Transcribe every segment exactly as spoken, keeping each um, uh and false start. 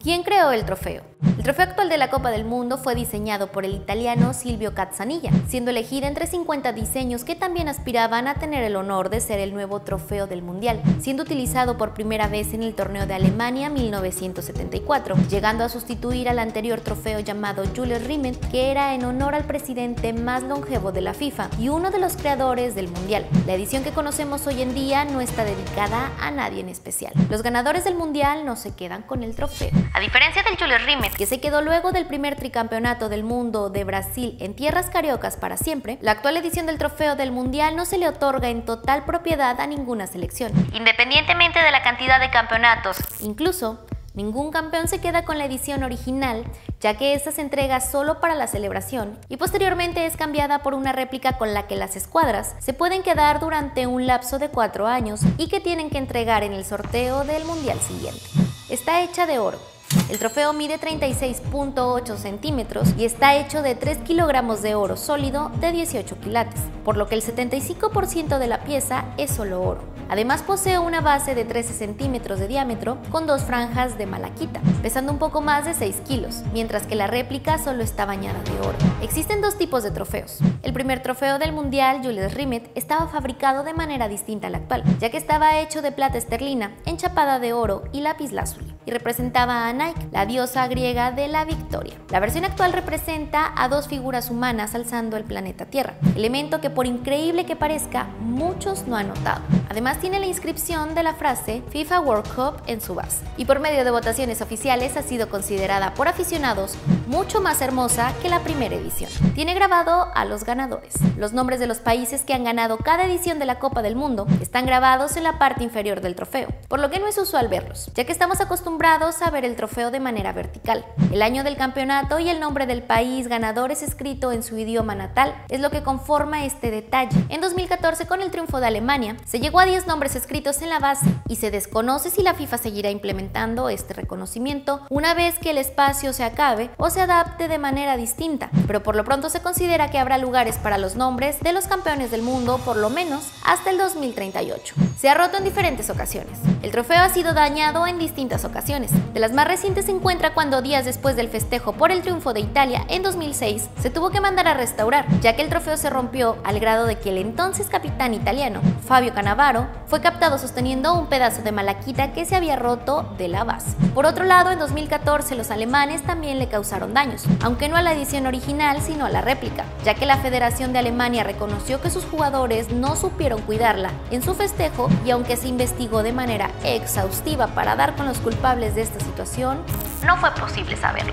¿Quién creó el trofeo? El trofeo actual de la Copa del Mundo fue diseñado por el italiano Silvio Cazzanilla, siendo elegida entre cincuenta diseños que también aspiraban a tener el honor de ser el nuevo trofeo del Mundial, siendo utilizado por primera vez en el torneo de Alemania mil novecientos setenta y cuatro, llegando a sustituir al anterior trofeo llamado Jules Rimet, que era en honor al presidente más longevo de la FIFA y uno de los creadores del Mundial. La edición que conocemos hoy en día no está dedicada a nadie en especial. Los ganadores del Mundial no se quedan con el trofeo. A diferencia del Jules Rimet, que se quedó luego del primer tricampeonato del mundo de Brasil en tierras cariocas para siempre, la actual edición del trofeo del Mundial no se le otorga en total propiedad a ninguna selección, independientemente de la cantidad de campeonatos. Incluso, ningún campeón se queda con la edición original, ya que esta se entrega solo para la celebración y posteriormente es cambiada por una réplica con la que las escuadras se pueden quedar durante un lapso de cuatro años y que tienen que entregar en el sorteo del Mundial siguiente. Está hecha de oro. El trofeo mide treinta y seis punto ocho centímetros y está hecho de tres kilogramos de oro sólido de dieciocho quilates, por lo que el setenta y cinco por ciento de la pieza es solo oro. Además posee una base de trece centímetros de diámetro con dos franjas de malaquita, pesando un poco más de seis kilos, mientras que la réplica solo está bañada de oro. Existen dos tipos de trofeos. El primer trofeo del Mundial, Jules Rimet, estaba fabricado de manera distinta al actual, ya que estaba hecho de plata esterlina, enchapada de oro y lapislázuli, y representaba a Nike, la diosa griega de la victoria. La versión actual representa a dos figuras humanas alzando el planeta Tierra, elemento que por increíble que parezca, muchos no han notado. Además tiene la inscripción de la frase FIFA World Cup en su base, y por medio de votaciones oficiales ha sido considerada por aficionados mucho más hermosa que la primera edición. Tiene grabado a los ganadores. Los nombres de los países que han ganado cada edición de la Copa del Mundo están grabados en la parte inferior del trofeo, por lo que no es usual verlos, ya que estamos acostumbrados a ver el trofeo de manera vertical. El año del campeonato y el nombre del país ganador es escrito en su idioma natal, es lo que conforma este detalle. En dos mil catorce, con el triunfo de Alemania, se llegó a diez nombres escritos en la base y se desconoce si la FIFA seguirá implementando este reconocimiento una vez que el espacio se acabe o se adapte de manera distinta, pero por lo pronto se considera que habrá lugares para los nombres de los campeones del mundo por lo menos hasta el dos mil treinta y ocho. Se ha roto en diferentes ocasiones. El trofeo ha sido dañado en distintas ocasiones. De las más recientes se encuentra cuando días después del festejo por el triunfo de Italia en dos mil seis se tuvo que mandar a restaurar, ya que el trofeo se rompió al grado de que el entonces capitán italiano, Fabio Cannavaro, fue captado sosteniendo un pedazo de malaquita que se había roto de la base. Por otro lado, en dos mil catorce los alemanes también le causaron daños, aunque no a la edición original sino a la réplica, ya que la Federación de Alemania reconoció que sus jugadores no supieron cuidarla en su festejo y aunque se investigó de manera exhaustiva para dar con los culpables de esta situación, no fue posible saberlo.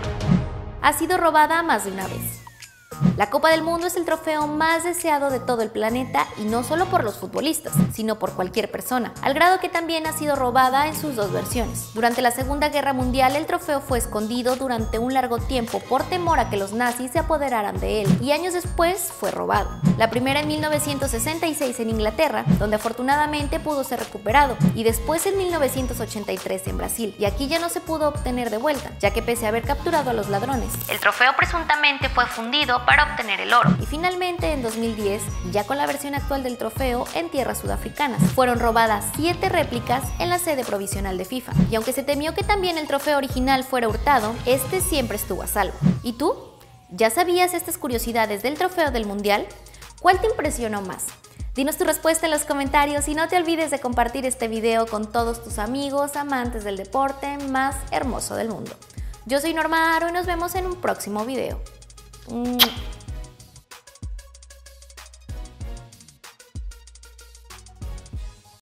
Ha sido robada más de una vez. La Copa del Mundo es el trofeo más deseado de todo el planeta y no solo por los futbolistas, sino por cualquier persona, al grado que también ha sido robada en sus dos versiones. Durante la Segunda Guerra Mundial el trofeo fue escondido durante un largo tiempo por temor a que los nazis se apoderaran de él y años después fue robado. La primera en mil novecientos sesenta y seis en Inglaterra, donde afortunadamente pudo ser recuperado, y después en mil novecientos ochenta y tres en Brasil, y aquí ya no se pudo obtener de vuelta, ya que pese a haber capturado a los ladrones, el trofeo presuntamente fue fundido para obtener el oro. Y finalmente en dos mil diez, ya con la versión actual del trofeo en tierras sudafricanas, fueron robadas siete réplicas en la sede provisional de FIFA. Y aunque se temió que también el trofeo original fuera hurtado, este siempre estuvo a salvo. ¿Y tú? ¿Ya sabías estas curiosidades del trofeo del Mundial? ¿Cuál te impresionó más? Dinos tu respuesta en los comentarios y no te olvides de compartir este video con todos tus amigos amantes del deporte más hermoso del mundo. Yo soy Norma Aro y nos vemos en un próximo video.